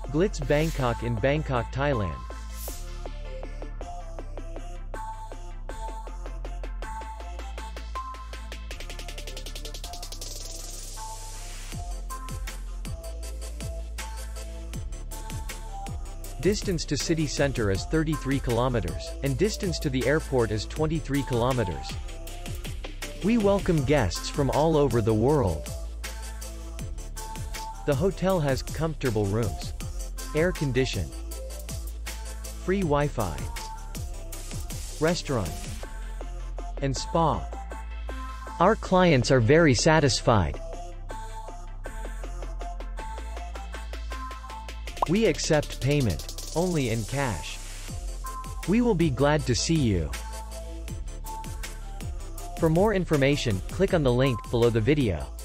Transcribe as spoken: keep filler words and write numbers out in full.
Glitz Bangkok in Bangkok, Thailand. Distance to city center is thirty-three kilometers, and distance to the airport is twenty-three kilometers. We welcome guests from all over the world. The hotel has comfortable rooms, air condition, free Wi-Fi, restaurant, and spa. Our clients are very satisfied. We accept payment only in cash. We will be glad to see you. For more information, click on the link below the video.